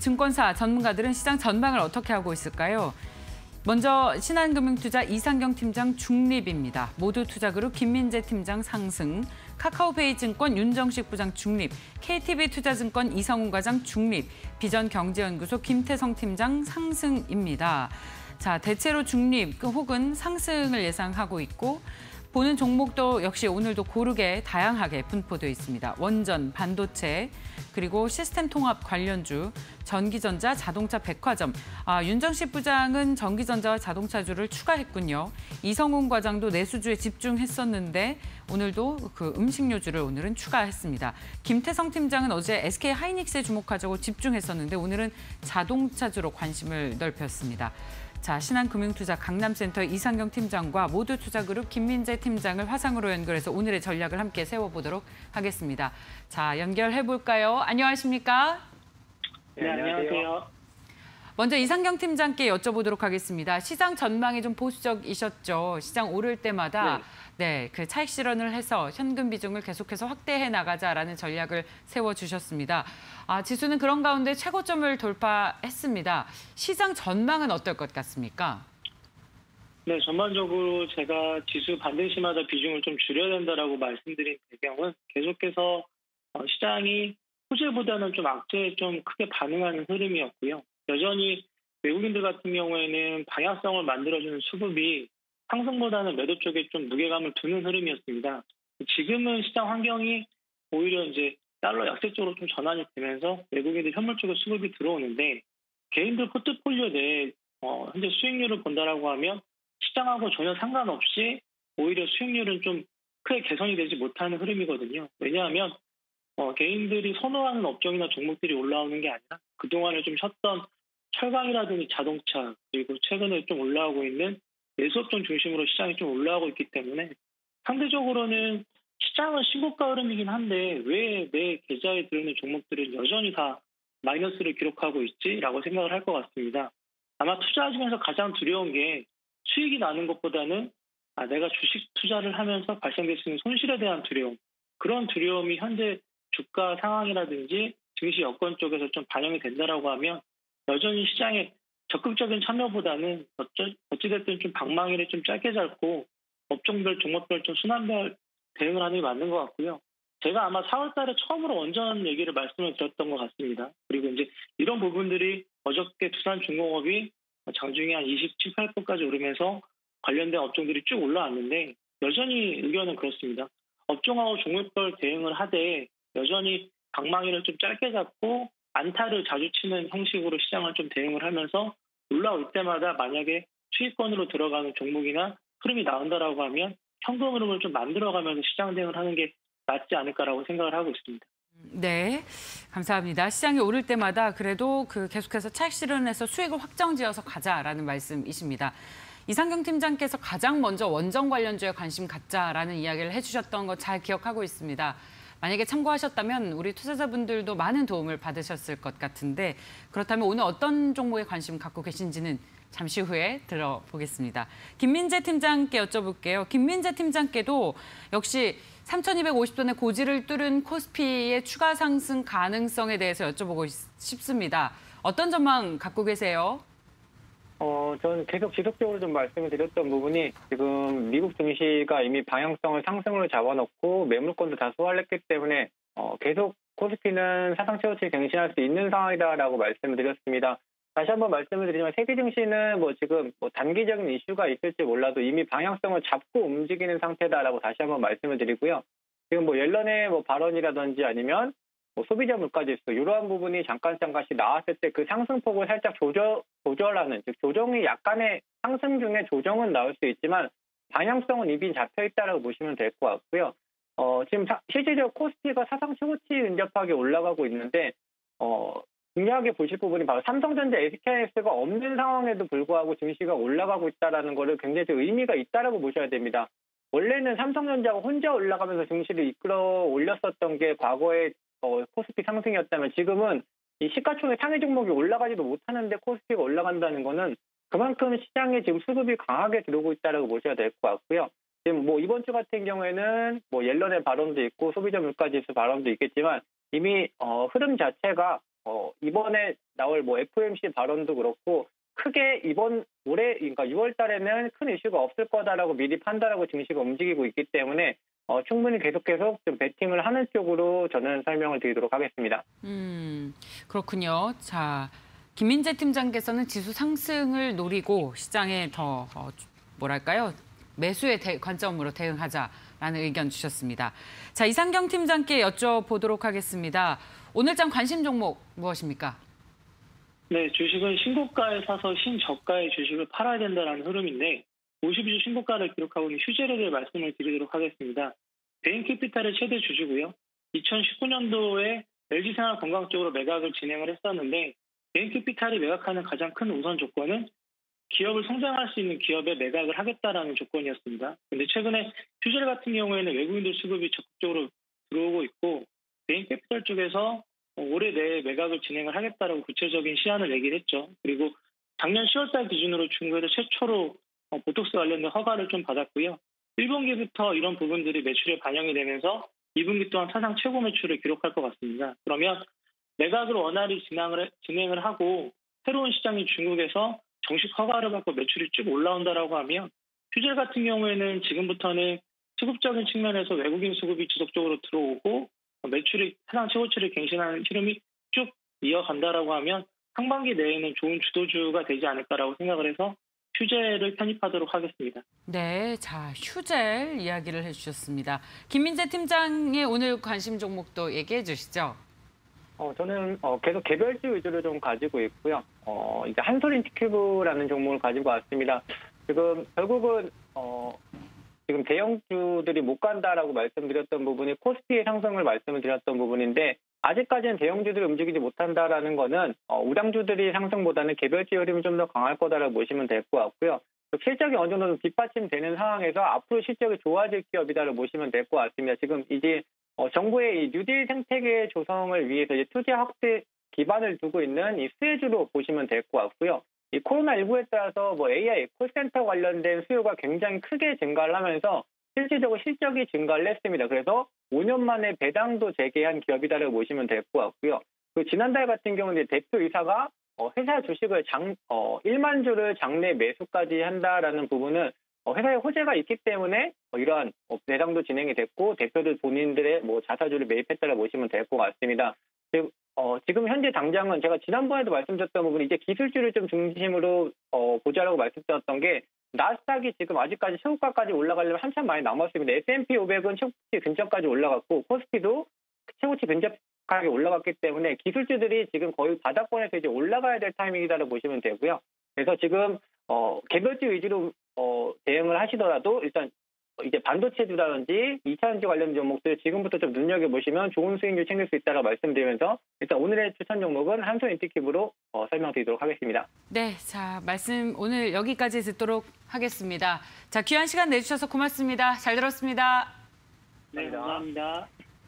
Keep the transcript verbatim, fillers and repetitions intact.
증권사 전문가들은 시장 전망을 어떻게 하고 있을까요? 먼저 신한금융투자 이상경 팀장 중립입니다. 모두투자그룹 김민재 팀장 상승, 카카오페이 증권 윤정식 부장 중립, 케이티비투자증권 이성훈 과장 중립, 비전경제연구소 김태성 팀장 상승입니다. 자, 대체로 중립 혹은 상승을 예상하고 있고 보는 종목도 역시 오늘도 고르게 다양하게 분포되어 있습니다. 원전, 반도체, 그리고 시스템 통합 관련주, 전기전자, 자동차, 백화점. 아, 윤정식 부장은 전기전자와 자동차주를 추가했군요. 이성훈 과장도 내수주에 집중했었는데 오늘도 그 음식료주를 오늘은 추가했습니다. 김태성 팀장은 어제 에스케이 하이닉스에 주목하자고 집중했었는데 오늘은 자동차주로 관심을 넓혔습니다. 자, 신한금융투자 강남센터 이상경 팀장과 모두투자그룹 김민재 팀장을 화상으로 연결해서 오늘의 전략을 함께 세워보도록 하겠습니다. 자, 연결해볼까요? 안녕하십니까? 네, 안녕하세요. 먼저 이상경 팀장께 여쭤보도록 하겠습니다. 시장 전망이 좀 보수적이셨죠. 시장 오를 때마다 네, 그 차익 실현을 해서 현금 비중을 계속해서 확대해 나가자라는 전략을 세워주셨습니다. 아, 지수는 그런 가운데 최고점을 돌파했습니다. 시장 전망은 어떨 것 같습니까? 네, 전반적으로 제가 지수 반등시마다 비중을 좀 줄여야 된다라고 말씀드린 배경은 계속해서 시장이 호재보다는 좀 악재에 좀 크게 반응하는 흐름이었고요. 여전히 외국인들 같은 경우에는 방향성을 만들어주는 수급이 상승보다는 매도 쪽에 좀 무게감을 두는 흐름이었습니다. 지금은 시장 환경이 오히려 이제 달러 약세 쪽으로 좀 전환이 되면서 외국인들 현물 쪽에 수급이 들어오는데 개인들 포트폴리오 내에 어, 현재 수익률을 본다라고 하면 시장하고 전혀 상관없이 오히려 수익률은 좀 크게 개선이 되지 못하는 흐름이거든요. 왜냐하면 어, 개인들이 선호하는 업종이나 종목들이 올라오는 게 아니라 그동안에 좀 쉬었던 철강이라든지 자동차 그리고 최근에 좀 올라오고 있는 내수업종 중심으로 시장이 좀 올라오고 있기 때문에 상대적으로는 시장은 신고가 흐름이긴 한데 왜 내 계좌에 들어있는 종목들은 여전히 다 마이너스를 기록하고 있지라고 생각을 할 것 같습니다. 아마 투자하시면서 가장 두려운 게 수익이 나는 것보다는 아, 내가 주식 투자를 하면서 발생될 수 있는 손실에 대한 두려움. 그런 두려움이 현재 주가 상황이라든지 증시 여건 쪽에서 좀 반영이 된다라고 하면 여전히 시장에 적극적인 참여보다는 어찌됐든 좀 방망이를 좀 짧게 잡고 업종별, 종목별 좀 순환별 대응을 하는 게 맞는 것 같고요. 제가 아마 사월 달에 처음으로 원전 얘기를 말씀을 드렸던 것 같습니다. 그리고 이제 이런 부분들이 어저께 두산중공업이 장중에 한 이십칠, 팔 퍼센트까지 오르면서 관련된 업종들이 쭉 올라왔는데 여전히 의견은 그렇습니다. 업종하고 종목별 대응을 하되 여전히 방망이를 좀 짧게 잡고 안타를 자주 치는 형식으로 시장을 좀 대응을 하면서 올라올 때마다 만약에 수익권으로 들어가는 종목이나 흐름이 나온다라고 하면 현금 흐름을 좀 만들어가면서 시장 대응을 하는 게 낫지 않을까라고 생각을 하고 있습니다. 네, 감사합니다. 시장이 오를 때마다 그래도 그 계속해서 차익 실현해서 수익을 확정지어서 가자라는 말씀이십니다. 이상경 팀장께서 가장 먼저 원전 관련주에 관심 갖자라는 이야기를 해주셨던 거 잘 기억하고 있습니다. 만약에 참고하셨다면 우리 투자자분들도 많은 도움을 받으셨을 것 같은데 그렇다면 오늘 어떤 종목에 관심 갖고 계신지는 잠시 후에 들어보겠습니다. 김민재 팀장께 여쭤볼게요. 김민재 팀장께도 역시 삼천이백오십 선의 고지를 뚫은 코스피의 추가 상승 가능성에 대해서 여쭤보고 싶습니다. 어떤 전망 갖고 계세요? 어, 저는 계속 지속적으로 좀 말씀을 드렸던 부분이 지금 미국 증시가 이미 방향성을 상승으로 잡아놓고 매물권도 다 소화했기 때문에 어, 계속 코스피는 사상 최고치 갱신할 수 있는 상황이다라고 말씀을 드렸습니다. 다시 한번 말씀을 드리지만 세계 증시는 뭐 지금 뭐 단기적인 이슈가 있을지 몰라도 이미 방향성을 잡고 움직이는 상태다라고 다시 한번 말씀을 드리고요. 지금 뭐 옐런의 뭐 발언이라든지 아니면 뭐 소비자 물가지수 이러한 부분이 잠깐 잠깐씩 나왔을 때 그 상승폭을 살짝 조절, 조절하는 즉 조정이 약간의 상승 중에 조정은 나올 수 있지만 방향성은 이미 잡혀 있다라고 보시면 될 것 같고요. 어, 지금 사, 실질적으로 코스피가 사상 최고치 근접하게 올라가고 있는데 어, 중요하게 보실 부분이 바로 삼성전자, 에스케이하이닉스가 없는 상황에도 불구하고 증시가 올라가고 있다는 것을 굉장히 의미가 있다라고 보셔야 됩니다. 원래는 삼성전자가 혼자 올라가면서 증시를 이끌어 올렸었던 게 과거에 어, 코스피 상승이었다면 지금은 이 시가총액 상위 종목이 올라가지도 못하는데 코스피가 올라간다는 거는 그만큼 시장에 지금 수급이 강하게 들어오고 있다라고 보셔야 될 것 같고요. 지금 뭐 이번 주 같은 경우에는 뭐 옐런의 발언도 있고 소비자 물가지수 발언도 있겠지만 이미 어, 흐름 자체가 어, 이번에 나올 뭐 에프오엠씨 발언도 그렇고 크게 이번 올해 그러니까 유월 달에는 큰 이슈가 없을 거다라고 미리 판단하고 증시가 움직이고 있기 때문에 어, 충분히 계속해서 좀 베팅을 하는 쪽으로 저는 설명을 드리도록 하겠습니다. 음, 그렇군요. 자, 김민재 팀장께서는 지수 상승을 노리고 시장에 더 어, 뭐랄까요? 매수의 대, 관점으로 대응하자라는 의견 주셨습니다. 자, 이상경 팀장께 여쭤보도록 하겠습니다. 오늘장 관심 종목 무엇입니까? 네, 주식은 신고가에 사서 신저가의 주식을 팔아야 된다는 흐름인데 오십이 주 신고가를 기록하고 있는 휴젤에 대해 말씀을 드리도록 하겠습니다. 베인캐피탈의 최대 주주고요. 이천십구 년도에 엘지생활건강 쪽으로 매각을 진행을 했었는데 베인캐피탈이 매각하는 가장 큰 우선 조건은 기업을 성장할 수 있는 기업에 매각을 하겠다라는 조건이었습니다. 그런데 최근에 휴젤 같은 경우에는 외국인들 수급이 적극적으로 들어오고 있고 베인캐피탈 쪽에서 올해 내에 매각을 진행을 하겠다라고 구체적인 시한을 얘기를 했죠. 그리고 작년 시월 달 기준으로 중국에서 최초로 보톡스 관련된 허가를 좀 받았고요. 일 분기부터 이런 부분들이 매출에 반영이 되면서 이 분기 또한 사상 최고 매출을 기록할 것 같습니다. 그러면 매각을 원활히 진행을, 진행을 하고 새로운 시장인 중국에서 정식 허가를 받고 매출이 쭉 올라온다라고 하면 휴젤 같은 경우에는 지금부터는 수급적인 측면에서 외국인 수급이 지속적으로 들어오고 매출이 사상 최고치를 갱신하는 흐름이 쭉 이어간다라고 하면 상반기 내에는 좋은 주도주가 되지 않을까라고 생각을 해서 휴젤을 편입하도록 하겠습니다. 네, 자 휴젤 이야기를 해주셨습니다. 김민재 팀장의 오늘 관심 종목도 얘기해 주시죠. 어, 저는 어, 계속 개별주 위주로 좀 가지고 있고요. 어, 이제 한솔인티큐브라는 종목을 가지고 왔습니다. 지금 결국은 어, 지금 대형주들이 못 간다라고 말씀드렸던 부분이 코스피의 상승을 말씀을 드렸던 부분인데 아직까지는 대형주들이 움직이지 못한다라는 거는 어, 우량주들이 상승보다는 개별주 흐름이 좀 더 강할 거다라고 보시면 될 것 같고요. 실적이 어느 정도 뒷받침되는 상황에서 앞으로 실적이 좋아질 기업이다라고 보시면 될 것 같습니다. 지금 이제 어, 정부의 이 뉴딜 생태계 조성을 위해서 이제 투자 확대 기반을 두고 있는 이 수혜주로 보시면 될 것 같고요. 이 코로나십구에 따라서 뭐 에이아이, 콜센터 관련된 수요가 굉장히 크게 증가를 하면서 실질적으로 실적이 증가를 했습니다. 그래서 오 년 만에 배당도 재개한 기업이다라고 보시면 될 것 같고요. 그 지난달 같은 경우는 대표이사가 어, 회사 주식을 장, 어, 일만 주를 장내 매수까지 한다라는 부분은 어, 회사에 호재가 있기 때문에 어, 이러한 어, 배당도 진행이 됐고 대표들 본인들의 뭐 자사주를 매입했다라고 보시면 될 것 같습니다. 즉, 어, 지금 현재 당장은 제가 지난번에도 말씀드렸던 부분이 이제 기술주를 좀 중심으로 어, 보자라고 말씀드렸던 게 나스닥이 지금 아직까지 최고가까지 올라가려면 한참 많이 남았습니다. 에스 앤 피 오백은 최고치 근처까지 올라갔고 코스피도 최고치 근처까지 올라갔기 때문에 기술주들이 지금 거의 바닥권에서 이제 올라가야 될 타이밍이다라고 보시면 되고요. 그래서 지금 어, 개별주 위주로 어, 대응을 하시더라도 일단 이제 반도체주라든지 이 차전지 관련 종목들 지금부터 좀 눈여겨보시면 좋은 수익률 챙길 수 있다고 말씀드리면서 일단 오늘의 추천 종목은 한솔인티큐브로 어, 설명드리도록 하겠습니다. 네, 자 말씀 오늘 여기까지 듣도록 하겠습니다. 자 귀한 시간 내주셔서 고맙습니다. 잘 들었습니다. 네, 감사합니다.